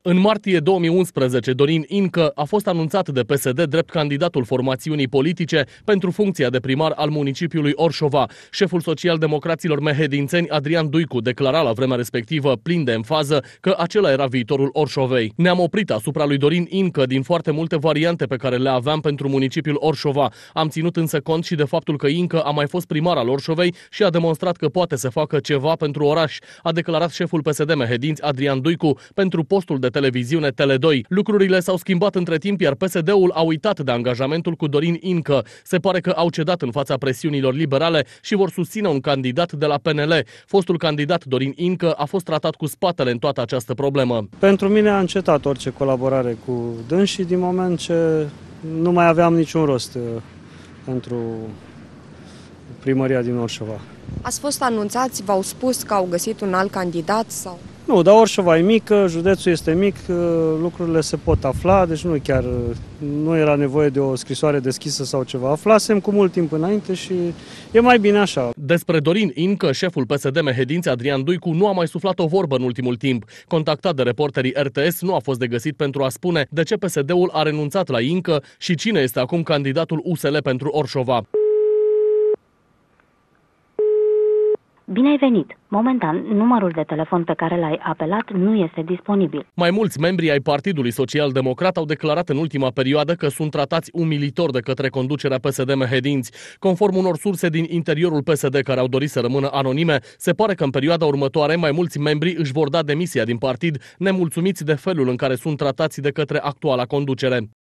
În martie 2011, Dorin Incă a fost anunțat de PSD drept candidatul formațiunii politice pentru funcția de primar al municipiului Orșova. Șeful social-democraților mehedințeni, Adrian Duicu, declara la vremea respectivă, plin de emfază, că acela era viitorul Orșovei. Ne-am oprit asupra lui Dorin Incă din foarte multe variante pe care le aveam pentru municipiul Orșova. Am ținut însă cont și de faptul că Incă a mai fost primar al Orșovei și a demonstrat că poate să facă ceva pentru oraș, a declarat șeful PSD Mehedinți, Adrian Duicu, pentru postul de televiziune Tele2. Lucrurile s-au schimbat între timp, iar PSD-ul a uitat de angajamentul cu Dorin Incă. Se pare că au cedat în fața presiunilor liberale și vor susține un candidat de la PNL. Fostul candidat Dorin Incă a fost tratat cu spatele în toată această problemă. Pentru mine a încetat orice colaborare cu dânsii din moment ce nu mai aveam niciun rost pentru primăria din Orșova. Ați fost anunțați, v-au spus că au găsit un alt candidat sau? Nu, dar Orșova e mică, județul este mic, lucrurile se pot afla, deci nu era nevoie de o scrisoare deschisă sau ceva. Aflasem cu mult timp înainte și e mai bine așa. Despre Dorin Incă, șeful PSD Mehedinți, Adrian Duicu, nu a mai suflat o vorbă în ultimul timp. Contactat de reporterii RTS, nu a fost de găsit pentru a spune de ce PSD-ul a renunțat la Incă și cine este acum candidatul USL pentru Orșova. Bine ai venit! Momentan, numărul de telefon pe care l-ai apelat nu este disponibil. Mai mulți membri ai Partidului Social-Democrat au declarat în ultima perioadă că sunt tratați umilitor de către conducerea PSD Mehedinți. Conform unor surse din interiorul PSD care au dorit să rămână anonime, se pare că în perioada următoare mai mulți membri își vor da demisia din partid, nemulțumiți de felul în care sunt tratați de către actuala conducere.